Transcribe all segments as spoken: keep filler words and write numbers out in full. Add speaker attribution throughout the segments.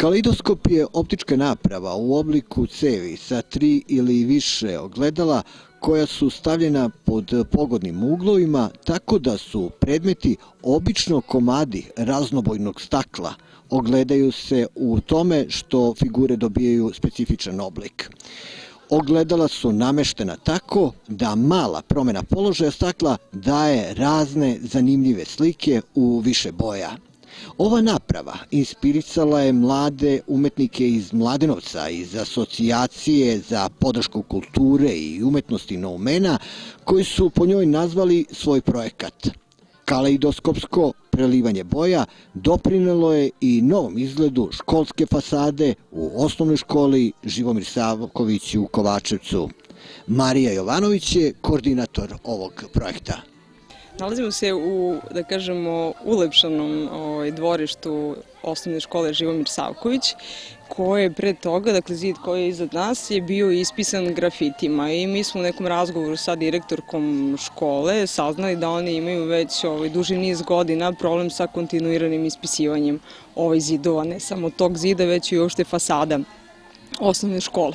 Speaker 1: Kaleidoskop je optička naprava u obliku cevi sa tri ili više ogledala koja su stavljena pod pogodnim uglovima tako da su predmeti obično komadi raznobojnog stakla. Ogledaju se u tome što figure dobijaju specifičan oblik. Ogledala su nameštena tako da mala promjena položaja stakla daje razne zanimljive slike u više boja. Ova naprava inspirisala je mlade umetnike iz Mladenovca, iz Asocijacije za podršku kulture i umetnosti Noumena, koji su po njoj nazvali svoj projekat. Kaleidoskopsko prelivanje boja doprinelo je i novom izgledu školske fasade u osnovnoj školi Živomir Savković u Kovačevcu. Marija Jovanović je koordinator ovog projekta.
Speaker 2: Nalazimo se u, da kažemo, ulepšanom ovaj, dvorištu osnovne škole Živomir Savković, koje je pre toga, dakle zid koji je iznad nas, je bio ispisan grafitima i mi smo u nekom razgovoru sa direktorkom škole saznali da oni imaju već ovaj, duži niz godina problem sa kontinuiranim ispisivanjem ovaj zidova, ne samo tog zida, već i uopšte fasada osnovne škole.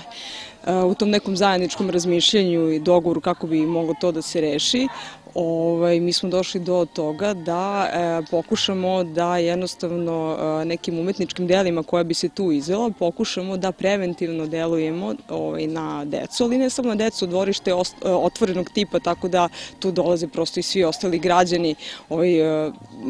Speaker 2: U tom nekom zajedničkom razmišljanju i dogovoru kako bi moglo to da se reši, Ovaj, mi smo došli do toga da e, pokušamo da jednostavno e, nekim umetničkim delima koja bi se tu izvela, pokušamo da preventivno delujemo ovaj, na decu, ali ne samo na decu, dvorište je otvorenog tipa, tako da tu dolaze prosto i svi ostali građani ovaj, e,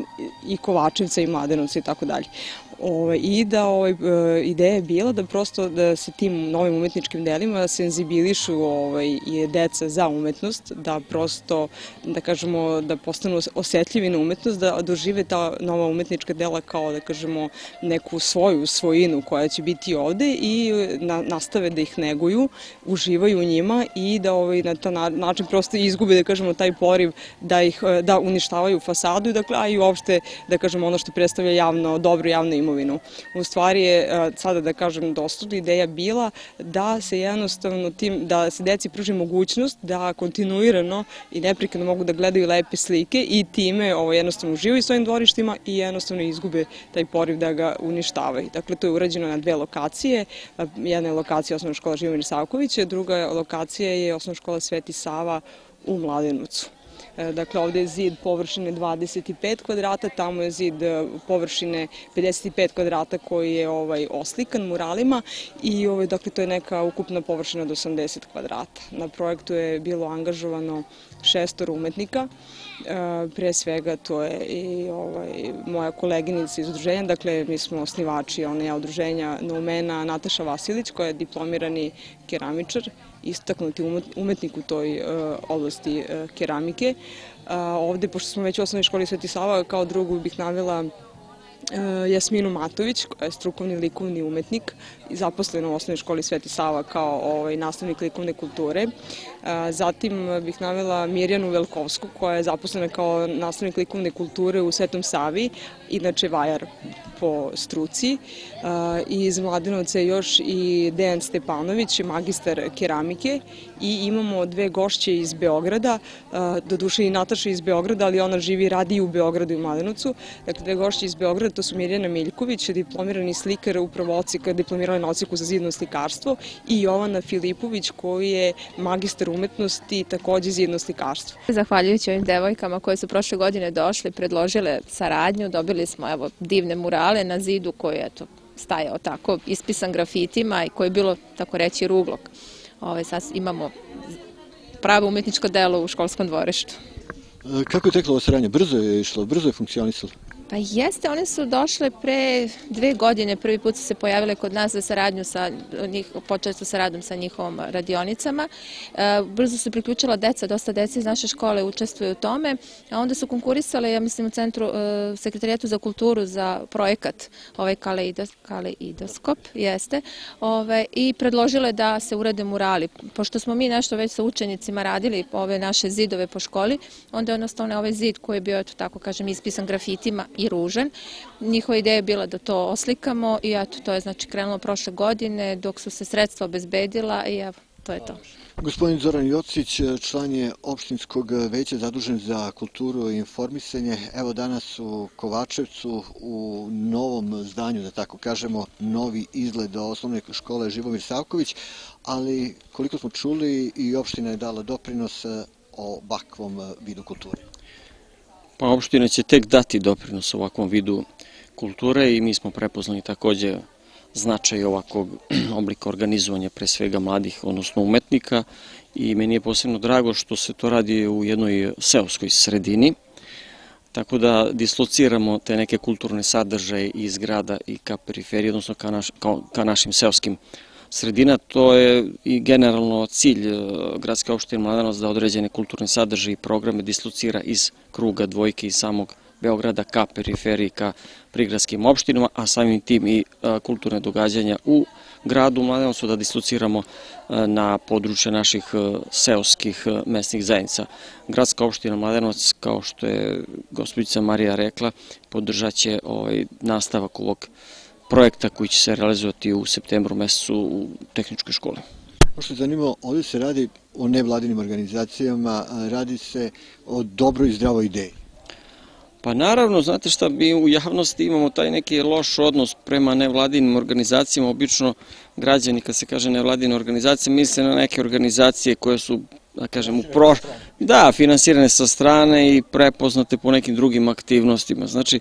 Speaker 2: i Kovačevca i Mladenovca i tako dalje. Ovaj, I da ovaj, ideja je bila da prosto da se tim novim umetničkim delima senzibilišu ovaj, i deca za umetnost, da prosto, da kažemo, da postanu osetljivi na umetnost, da dožive ta nova umetnička dela kao, da kažemo, neku svoju svojinu koja će biti ovde i na, nastave da ih neguju, uživaju u njima i da ovaj, na taj način prosto izgube, da kažemo, taj poriv da ih da uništavaju fasadu, dakle, a i uopšte, da kažemo, ono što predstavlja javno, dobro javno imovinu. U stvari je sada, da kažem, dostupna ideja bila da se jednostavno tim, da se deci pruži mogućnost da kontinuirano i neprekidno mogu da gledaju lepe slike i time ovo, jednostavno uživaju svojim dvorištima i jednostavno izgube taj poriv da ga uništavaju. Dakle, to je urađeno na dve lokacije. Jedna je lokacija osnovna škola Živomir Savković, druga lokacija je osnovna škola Sveti Sava u Mladenovcu. Dakle, ovde je zid površine dvadeset pet kvadrata, tamo je zid površine pedeset pet kvadrata koji je ovaj, oslikan muralima i ovaj, dakle, to je neka ukupna površina od osamdeset kvadrata. Na projektu je bilo angažovano šestor umetnika, pre svega to je i ovaj, moja koleginica iz udruženja, dakle mi smo osnivači one udruženja Noumena, Nataša Vasilić koja je diplomirani keramičar, istaknuti umetnik u toj uh, oblasti uh, keramike. Uh, ovde, pošto smo već u osnovnoj školi Sveti Sava, kao drugu bih navela uh, Jasminu Matović, koja je strukovni likovni umetnik, zaposlena u osnovnoj školi Sveti Sava kao ovaj, nastavnik likovne kulture. Uh, zatim bih navela Mirjanu Velkovsku, koja je zaposlena kao nastavnik likovne kulture u Svetom Savi, inače vajar po struci. Iz Mladenovca je još i Dejan Stepanović, magistar keramike i imamo dve gošće iz Beograda, doduše i Nataša iz Beograda, ali ona živi i radi u Beogradu i Mladenovcu. Dakle, dve gošće iz Beograda, to su Mirjana Miljković, diplomirani slikar, upravo diplomirala na odsjeku za zidno slikarstvo i Jovana Filipović, koji je magistar umetnosti, takođe zidno slikarstvo.
Speaker 3: Zahvaljujući ovim devojkama koje su prošle godine došle, predložile saradnju, dobili smo evo, divne murale na zidu koji je to stajao tako, ispisan grafitima i koji je bilo, tako reći, ruglok. Ove, sad imamo pravo umetničko delo u školskom dvorištu.
Speaker 1: Kako je teklo ovo saradnje? Brzo je išlo, brzo je funkcionisalo?
Speaker 3: Pa jeste, one su došle pre dve godine, prvi put su se pojavile kod nas za saradnju sa njih, počeli su sa radom sa njihovom radionicama. E, brzo su priključila deca, dosta deca iz naše škole učestvuju u tome, a onda su konkurisale, ja mislim, u centru e, sekretarijatu za kulturu za projekat ovaj kaleidos, kaleidoskop, jeste, ove, i predložile da se urade murali. Pošto smo mi nešto već sa učenicima radili ove naše zidove po školi, onda je jednostavno ovaj zid koji je bio, eto tako kažem, ispisan grafitima i ružan. Njihova ideja je bila da to oslikamo i eto, to je znači krenulo prošle godine dok su se sredstva obezbedila i evo, to je to.
Speaker 1: Gospodin Zoran Jocić, član je opštinskog veća zadužen za kulturu i informisanje. Evo danas u Kovačevcu, u novom zdanju, da tako kažemo, novi izgled osnovne škole Živomir Savković, ali koliko smo čuli i opština je dala doprinos ovakvom vidu kulture.
Speaker 4: Pa opština će tek dati doprinos ovakvom vidu kulture i mi smo prepoznali takođe značaj ovakvog oblika organizovanja pre svega mladih, odnosno umetnika, i meni je posebno drago što se to radi u jednoj seoskoj sredini, tako da dislociramo te neke kulturne sadržaje iz grada i ka periferiji, odnosno ka, naš, ka, ka našim seoskim sredina. To je i generalno cilj gradske opštine Mladenovac da određene kulturne sadržaje i programe dislocira iz kruga dvojke iz samog Beograda ka periferiji, ka prigradskim opštinama, a samim tim i kulturne događanja u gradu Mladenovcu da dislociramo na područje naših seoskih mesnih zajednica. Gradska opština Mladenovac, kao što je gospođica Marija rekla, podržat će ovaj nastavak ovog projekta koji će se realizovati u septembru mesecu u tehničkoj školi.
Speaker 1: Ono što je zanimljivo, ovdje se radi o nevladinim organizacijama, radi se o dobroj i zdravoj ideji.
Speaker 4: Pa naravno, znate šta, mi u javnosti imamo taj neki loš odnos prema nevladinim organizacijama. Obično građani, kad se kaže nevladine organizacije, misle na neke organizacije koje su, da kažem, u pro... da, finansirane sa strane i prepoznate po nekim drugim aktivnostima. Znači,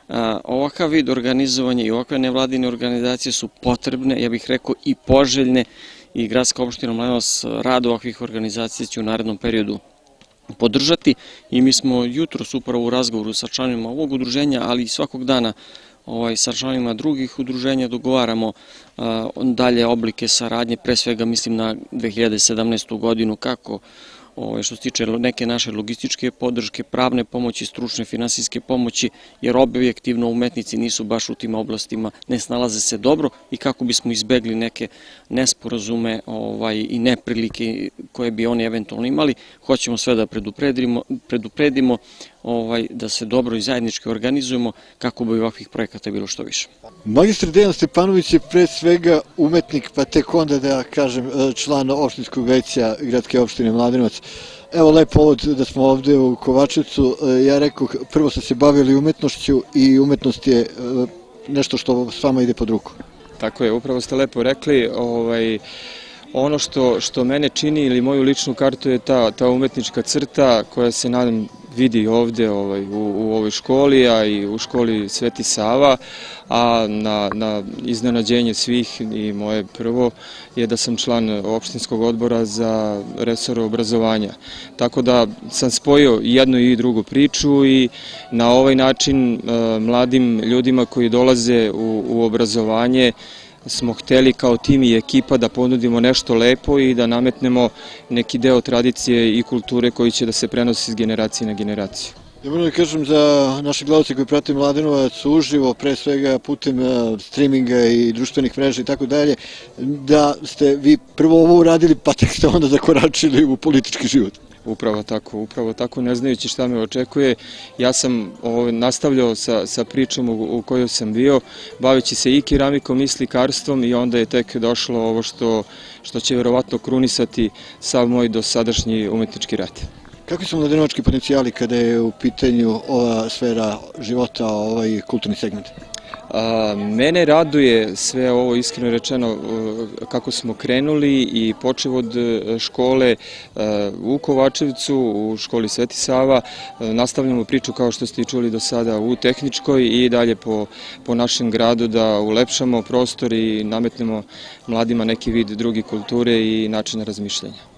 Speaker 4: ovakav vid organizovanja i ovakve nevladine organizacije su potrebne, ja bih rekao i poželjne, i gradska opština Mladenovac rad ovakvih organizacija će u narednom periodu podržati i mi smo jutros upravo u razgovoru sa članovima ovog udruženja, ali i svakog dana ovaj, sa članovima drugih udruženja dogovaramo a, dalje oblike saradnje, pre svega mislim na dve hiljade sedamnaestu godinu, kako ovaj, što se tiče neke naše logističke podrške, pravne pomoći, stručne, finansijske pomoći, jer objektivno umetnici nisu baš u tim oblastima, ne snalaze se dobro, i kako bismo izbegli neke nesporazume ovaj, i neprilike koje bi oni eventualno imali, hoćemo sve da predupredimo, predupredimo ovaj, da se dobro i zajednički organizujemo kako bi ovakvih projekata bilo što više.
Speaker 1: Magistar Dejan Stepanović je pre svega umetnik, pa tek onda da kažem član opštinskog veća gradske opštine Mladenovac. Evo lep povod da smo ovde u Kovačevcu. Ja rekao, prvo ste se bavili umetnošću i umetnost je nešto što s vama ide pod ruku.
Speaker 5: Tako je, upravo ste lepo rekli. Ovaj, ono što, što mene čini ili moju ličnu kartu je ta, ta umetnička crta koja se nadam vidi ovde ovaj, u, u ovoj školi, a i u školi Sveti Sava, a na, na iznenađenje svih i moje prvo je da sam član opštinskog odbora za resor obrazovanja. Tako da sam spojio jednu i drugu priču i na ovaj način e, mladim ljudima koji dolaze u, u obrazovanje smo hteli kao tim i ekipa da ponudimo nešto lepo i da nametnemo neki deo tradicije i kulture koji će da se prenosi iz generacije na generaciju.
Speaker 1: Ja moram da kažem za naše gledalce koji prate Mladenovac uživo, pre svega putem streaminga i društvenih mreža i tako dalje, da ste vi prvo ovo uradili pa tek ste onda zakoračili u politički život.
Speaker 5: Upravo tako, upravo tako, ne znajući šta me očekuje. Ja sam ovo, nastavljao sa, sa pričom u, u kojoj sam bio, baveći se i keramikom i slikarstvom, i onda je tek došlo ovo što, što će verovatno krunisati sav moj dosadašnji umetnički rad.
Speaker 1: Kakvi su mladenovački potencijali kada je u pitanju ova sfera života, ovaj kulturni segment?
Speaker 5: A, mene raduje sve ovo, iskreno rečeno, kako smo krenuli i počev od škole a, u Kovačevcu, u školi Sveti Sava, a, nastavljamo priču kao što ste i čuli do sada u tehničkoj i dalje po, po našem gradu da ulepšamo prostor i nametnemo mladima neki vid druge kulture i načina razmišljanja.